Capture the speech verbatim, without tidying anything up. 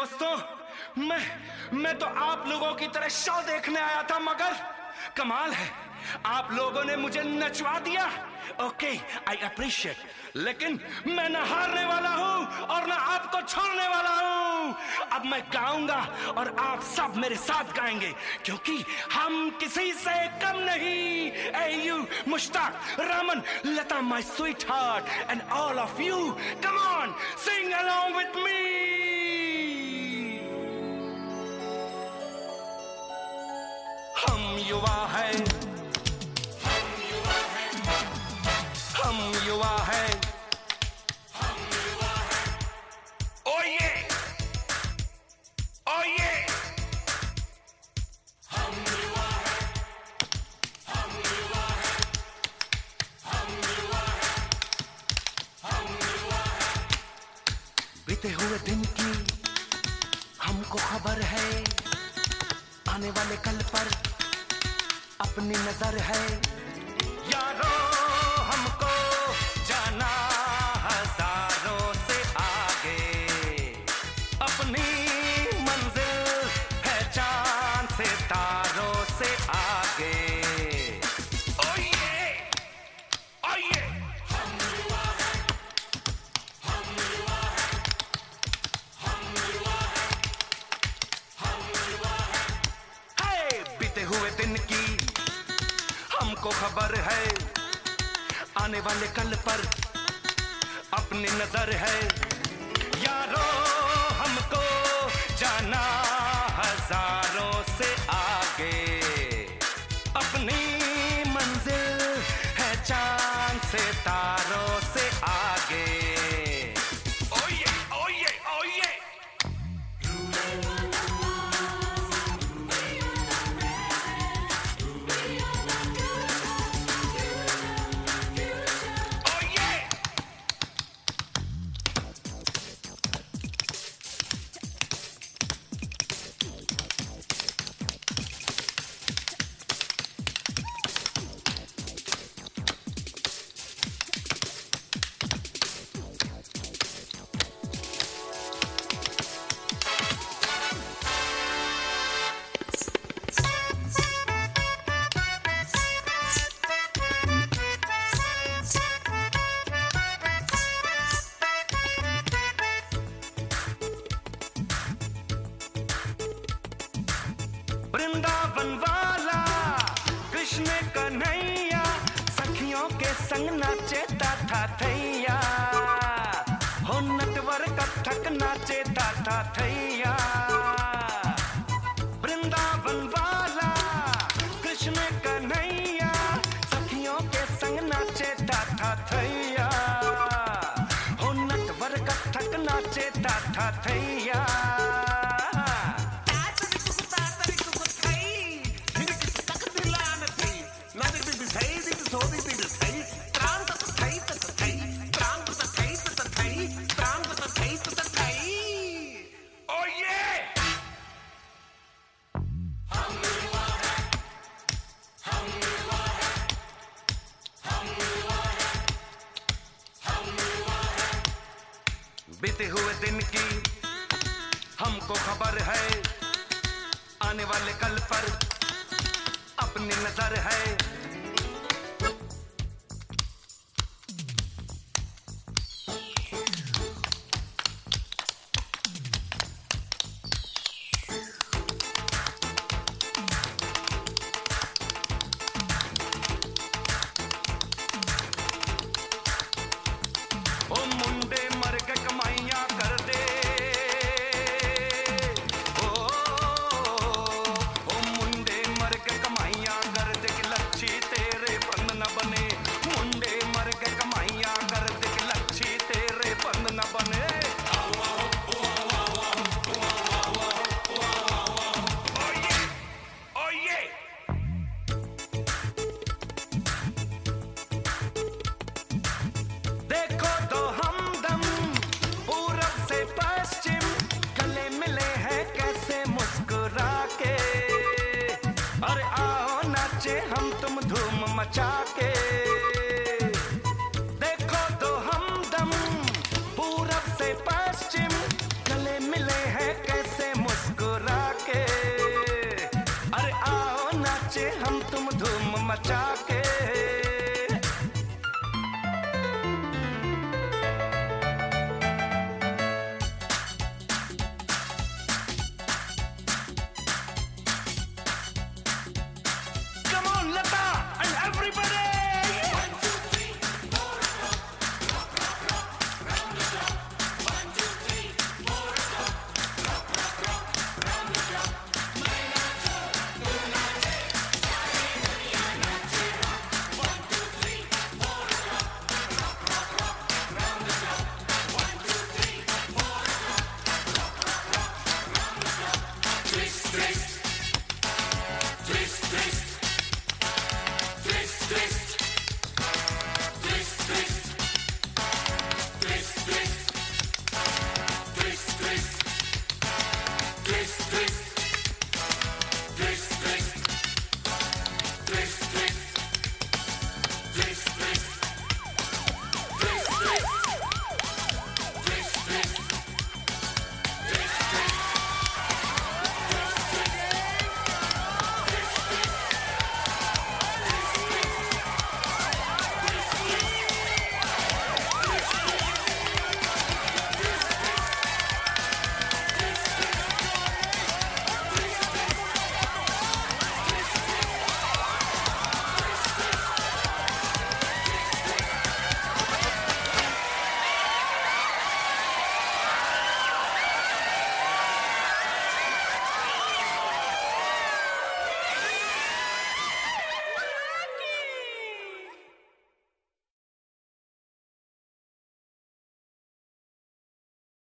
दोस्तों, मैं मैं तो आप लोगों की तरह शो देखने आया था, मगर कमाल है, आप लोगों ने मुझे नचवा दिया। ओके, आई अप्रिशिएट, लेकिन मैं न हारने वाला हूं और न आपको छोड़ने वाला हूं। अब मैं गाऊंगा और आप सब मेरे साथ गाएंगे, क्योंकि हम किसी से कम नहीं। ए यू Mushtaq, Raman, Lata, my sweetheart and all of you, come on, sing along with me. हम युवा हैं, हम युवा हैं, हम युवा हैं, हम युवा हैं। ओ ये, ओ ये, हम युवा हैं, हम युवा हैं, हम युवा हैं, हम युवा हैं। बीते हुए दिन की हमको खबर है, आने वाले कल पर अपनी नजर है। यारों, हमको जाना हजारों से आगे, अपनी मंजिल है चांद से तारों से आगे। ओ ये, ओ ये, हम युवा हैं, हम युवा हैं, हम युवा हैं, हम युवा हैं। हे, बीते हुए दिन की हमको खबर है, आने वाले कल पर अपनी नजर है। यारों, हमको जाना हजारों से आगे, अपनी मंजिल है चांद से तारों से आगे। ओ ये, ओ ये, ओ ये। वृंदावन वाला कृष्ण कन्हैया, सखियों के संग नाचेता था थैया, हो नटवर कथक नाचेता था थैया। वृंदावन वाला कृष्ण कन्हैया, सखियों के संग नाचेता था थैया, हो नटवर कथक नाचेता था थैया। बीते हुए दिन की हमको खबर है, आने वाले कल पर अपनी नजर है। ओ मुंडे मर के कमाइयां कर दे, ओ, ओ मुंडे मर के कमाइयां कर दे कि लच्छी तेरे बंद न बने। मुंडे मर के कमाइयां कर दे कि लच्छी तेरे बंद न बने। ओ ये, ओ ये। देखो तो हमदम पूरब से पश्चिम, गले मिले हैं कैसे मुस्कुरा के। अरे आओ नाचे हम तुम धूम मचा के। देखो तो हमदम पूरब से पश्चिम, गले मिले हैं कैसे मचा के